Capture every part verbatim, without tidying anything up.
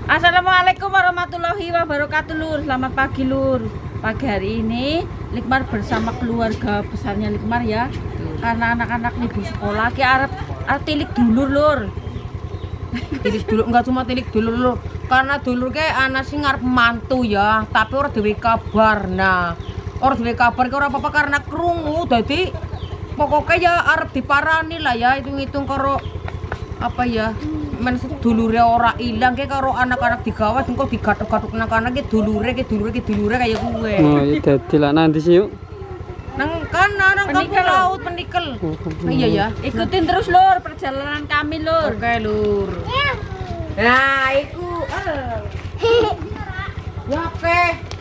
Assalamualaikum warahmatullahi wabarakatuh Lur. Selamat pagi Lur. Pagi hari ini Likmar bersama keluarga besarnya Likmar ya. Karena anak-anak libur sekolah ki arep arep tilik dulur Lur. Tilik dulur enggak cuma tilik dulur Lur. Karena dulur ke anak sing ngarep mantu ya, tapi ora dhewe kabar. Nah, ora dhewe kabar ke ora apa-apa karena krungu dadi pokoknya ya arep diparani lah ya, hitung-hitung karo apa ya? Men dulure ora ilang ke karo anak-anak digawat engko digathuk-gathuk anak-anak ki dulure ki dulure ki dulure kaya kuwe. Oh, iya dadi lah nanti sih yuk. Nang kana nang kampung laut Penikel. Oh, iya ya. Ikutin terus Lur perjalanan kami Lur. Oke Lur. Nah, iku. Ya oke.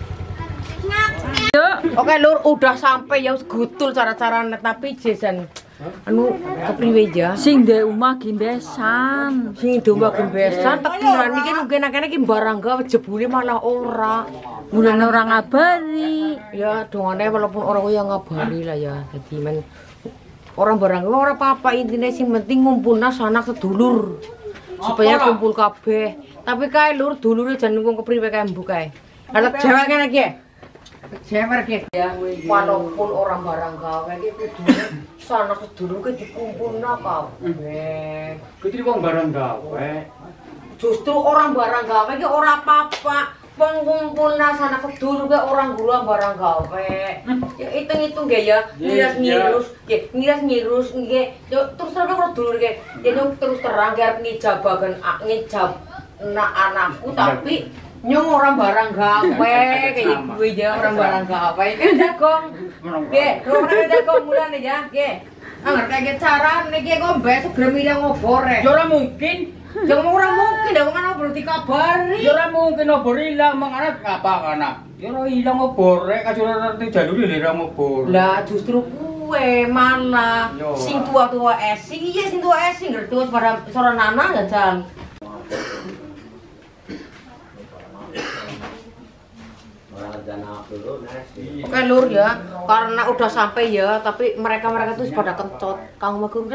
Yuk. Oke Lur, udah sampai ya gutul cara-carane tapi jesan anu kepriwe ya? Sing ndek omah gimbesan. Sing domba gembesan tekiran iki mungkin akene iki barang gawe jebule malah ora. Mulane ora ngabari. Ya dongane walaupun orang yang ngabari lah ya. Jadi men orang barang ora apa-apa intine sing penting ngumpulna sanak sedulur. Supaya kumpul kabeh. Tapi kae Lur dulure jan wong kepriwe kae mbok kae. Ada cewek kene iki. Cewek iki ya walaupun orang barang gawe iki kudu sanak sedulur ke dikumpulna kabeh. Kuwi wong barang gawe. Justru orang barang gawe iki ora apa-apa. Pengkumpulna sanak sedulur ke orang gula barang gawe. Ya hitung-hitung ge ya, ngiras-ngirus, nggih, ngiras-ngirus nggih. Yo terus terang karo dulur ge. Ya terus terang ge arep ngijabaken ngijab nak anakku tapi nyong orang barang gawe kayak gue ya orang barang gawe kan jagong nggih ora jagong mulane ya nggih angger kayak cara niki kok besok gremile ngobor e Ya ora mungkin. ya ora mungkin dah wong ana perlu dikabari Ya ora mungkin obor ilang mangane ngapa kana. Ya ora ilang obor rek kacurane jalure lho ora obor. lah justru kue malah Yo. sing tua-tua esing iya sing tua esing ngerti pada sora nana ya jam Oke Lur ya, karena udah sampai ya, tapi mereka-mereka tuh pada kencot. Kang Magur.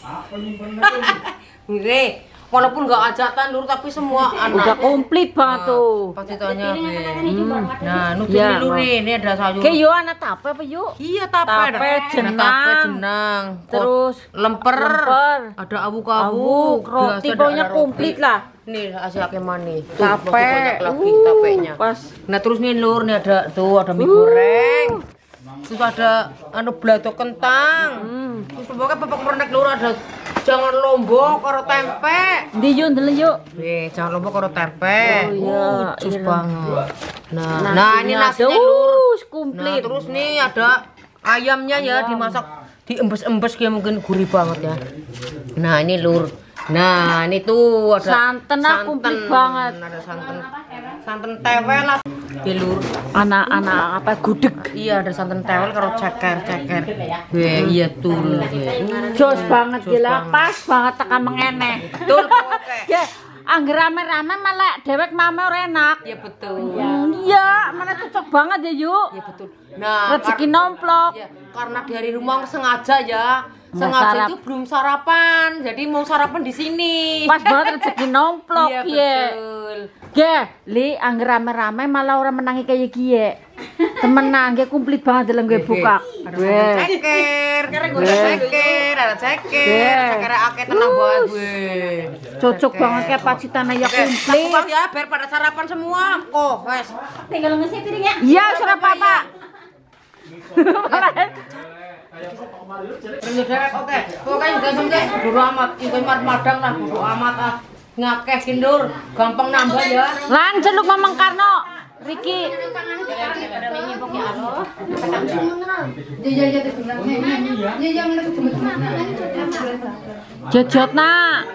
Ngire, walaupun nggak ajatan Lur, tapi semua anak Udah komplit banget tuh. pasti tanya. Nah, nutup Ya, Lur ini ada sayur. Ke yo ana tape apa yuk? Iya tape, ada Tape, ada jenang. tape, jenang, Terus lemper, lemper. ada abu-abu, Abu, roti pokoknya komplit lah. Nih hasil mani, Tape, banyak lagi uh, tapenya. pas. Nah terus nih Lur, nih ada tuh ada mie goreng, terus ada anu balado kentang, Hmm. terus pokoknya bapak merenek Lur ada jangan lombok karo tempe. Ndi yuk ndele yuk. Nih jangan lombok karo tempe. Oh, iya, Uh, cus iya. banget. Nah, Nasinya nah ini nasinya ada, Lur. uh, Nah komplit. terus nih ada ayamnya ya dimasak diembes-embes kayak mungkin gurih banget ya. Nah ini Lur. Nah ini tuh ada Santen ah, komplit banget. Ada santan santan tewel lah ya Lur. Anak-anak apa gudeg. Iya ada santan tewel karo ceker ceker. Weh iya tuh. Jos banget Jos gila, banget. pas banget tekan mengene. Betul oke. Ya, angger rame-rame malah dewek mame ora enak. Iya betul. Hmm, Iya, mana cocok banget ya yuk. Iya betul. Nah Rezeki kar- nomplok. ya, karena dari rumah sengaja ya. Nggak Sengaja sarap. itu belum sarapan. Jadi mau sarapan di sini. Pas banget rezeki nomplok Iya ya. betul. Ge, li angger rame-rame malah orang menangi kayak gie. Temenan ge komplit banget dalam gue buka. Ada Weh. ceker, ada Weh. ceker, ada ceker, Weh. ceker akeh tenang banget gue. Cocok banget kayak pacitana ya komplit. Komplit ya, biar pada sarapan semua. Oh, wes. Tinggal ngisi piringnya. Iya, sudah apa-apa. Oke, pokoknya juga sampai bodo amat, itu madang lah, bodo amat ah. Ngakeh kindur, gampang nambah ya. Lanjut lu Mamang Karno. Riki. Jojot nak.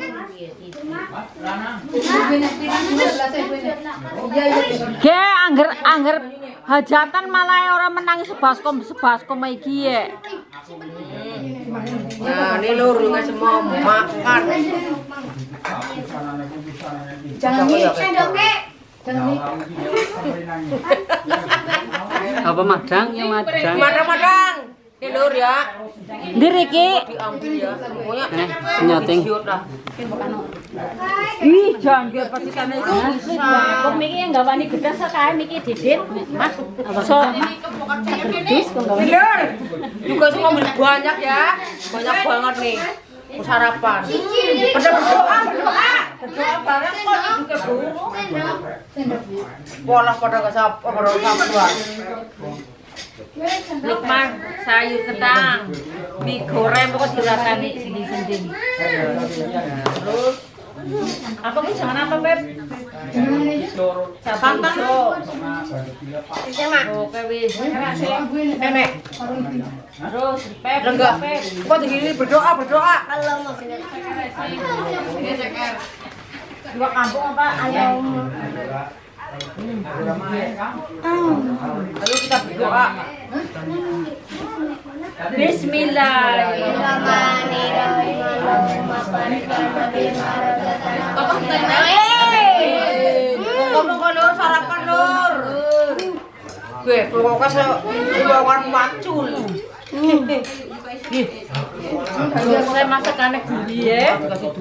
Ge angger angger hajatan malah orang menangis sebaskom sebaskom iki ya. Nah, ini Lur, ini semua makan. Jangan nih, sendok kek. Apa madang ya madang. Madang-madang. Ini Lur ya. Ndi Riki. Diambil ya. Pokoknya Eh, nyoting. siut lah. Ih, jangan dia pasti karena itu. Kok miki enggak wani gedas kae miki didit. Mas, so gedus kok enggak wani. Bener. Juga semua beli banyak ya. Banyak banget nih. Mau sarapan. Pada berdoa, berdoa. Berdoa bareng kok juga buru. Pola pada enggak sabar, pada sabar. Lukman, sayur kentang, mie goreng pokok diratani sini-sini. Terus apa sih jangan apa Beb? Santan. Oke wis. Nenek. Terus Beb, Enggak. Beb. Kok begini berdoa, berdoa. Dua kampung apa? Ayam. Ayo kita berdoa. Ngomong-ngomong sarapan Nur. Gue pokoknya sebawan macul. Saya masakannya gurih ya.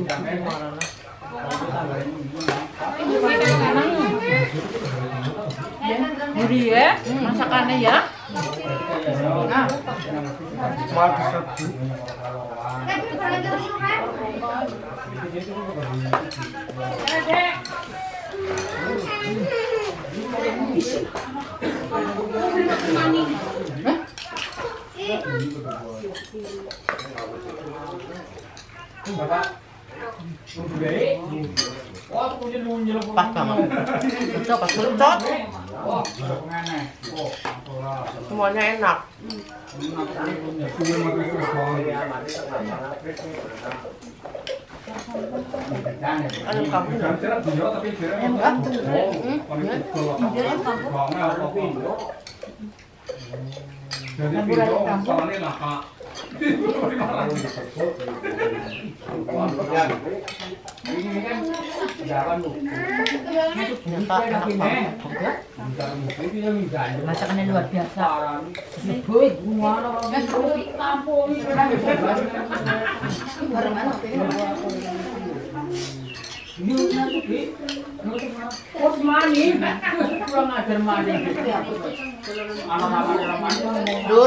Gurih ya, masakannya ya. Pas banget. Coba cocok. Semuanya enak. Ada kamu enggak? Jadi video masalahnya laka. Ini kan jalan lu. Masakannya luar biasa. Kos mani, kurang ajar mani. Dur.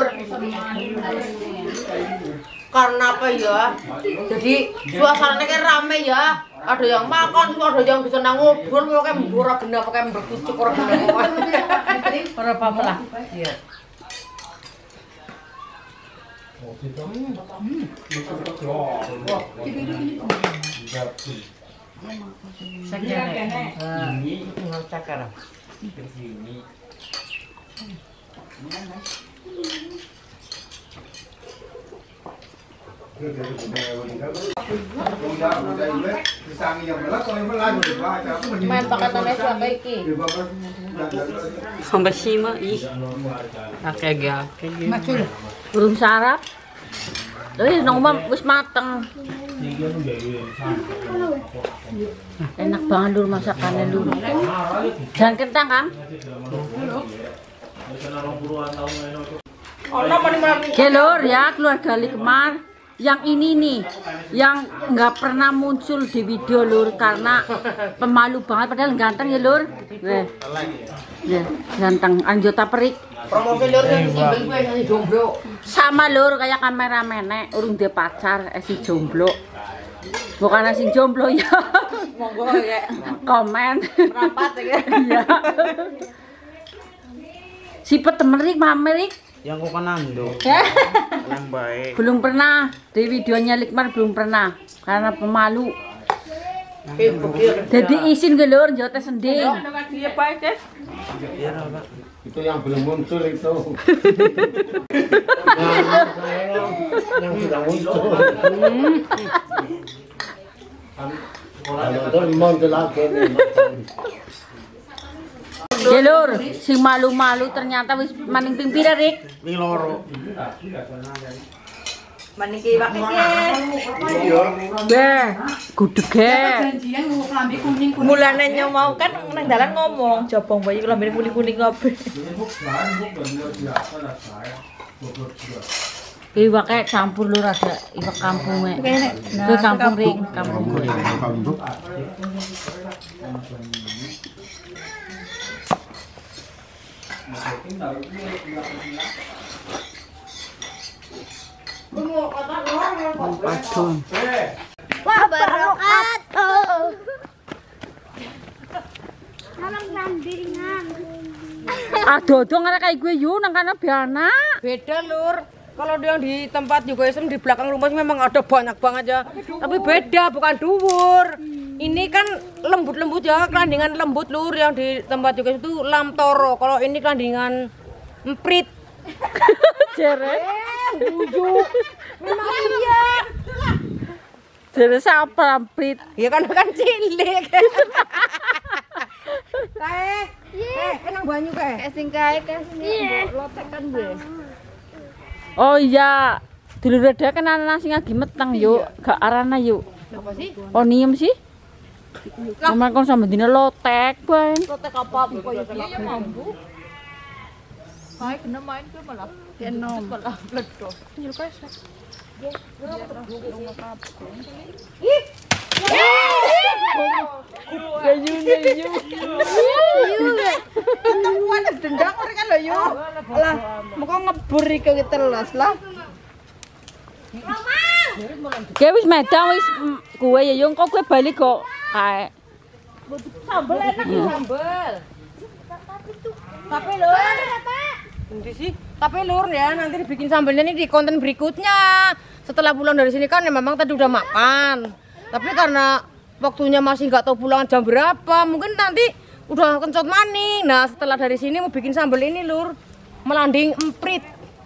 Karena apa ya? Jadi suasananya kayak rame ya. Ada yang makan, ada yang bisa ngobrol, pokoknya mbura benda, pokoknya berkucuk orang benda. Ora apa-apa lah. Iya. Tinggal cakar. Main pakatannya siapa iki? Sampai sima ih. Akeh ge. Macul. Burung sarap. Wis nang omah wis mateng. Enak banget lur masakannya lur. Jangan kentang, Kang. Oke lur ya, keluarga Likmar. Yang ini nih, yang nggak pernah muncul di video lur karena pemalu banget, padahal ganteng ya lur. Weh, ya ganteng, anjota perik. Promosi lur yang imbel gue yang jomblo. Sama lur kayak kameramennya, urung dia pacar, eh si jomblo. Bukan sing jomblo ya. Monggo ya. Komen. Merapat ya. Iya. Sipet temerik, mamerik. Yang kok kanando. Yang baik. Belum pernah di videonya Likmar belum pernah karena pemalu. Jadi izin ke lur jote sending. Itu yang belum muncul itu. Yang sudah muncul. Kalau muncul lagi nih. Ya lur, si malu-malu ternyata wis maning ping pira Rik? Ping loro. Maning ki wak iki. Beh, gudege. Mulane nyo mau kan nang dalan ngomong jobong bayi lambene kuning-kuning kabeh. Iwak kayak campur lur ada iwak kampung e. Kuwi kampung ring, kampung gue. Padung. Wabarakatuh. Salam landingan. Aduh-aduh ngene kayak gue yu nang kana biana. Beda lur. Kalau yang di tempat juga isem di belakang rumah sih memang ada banyak banget ya. Tapi beda, bukan dhuwur. Ini kan lembut-lembut ya, kelandingan lembut lur. Yang di tempat juga itu lam toro. Kalau ini kelandingan emprit. Jere. Bujuk. Memang iya. Jere siapa amprit? Ya kan kan cilik. Kae. Eh, kenang banyu kae. Sing kae kasih lotekan gue. Oh iya. Dulur ada kan anak sing lagi meteng yuk, gak arana yuk. Apa sih? Onium sih. Sama kon sama dina lotek, Bang. Lotek apa? Kok ya mampu. Kayak kena main tuh malah. Genom. Malah bledok. Gayu gayu. Ketemuan dendang mereka lho yo. Lah, muka ngebur iki telas lah. Kayak wis medang wis mm, kue ya yung kok kue balik kok kayak Sambel enak ya sambel. Tapi lur. Nanti sih. Tapi lur ya, nanti dibikin sambelnya ini di konten berikutnya. Setelah pulang dari sini kan ya memang tadi udah makan. Tapi karena waktunya masih nggak tahu pulang jam berapa, mungkin nanti udah kencot maning. Nah, setelah dari sini mau bikin sambel ini lur. Melanding emprit.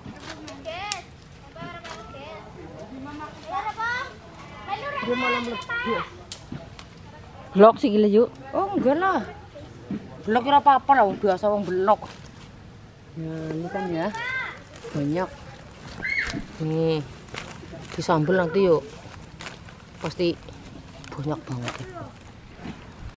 blok sih gila yuk. Oh enggak lah. Blok kira apa-apa lah, biasa wong blok. Nah, ini kan ya. Banyak. Nih. Disambel nanti yuk. Pasti banyak banget ya.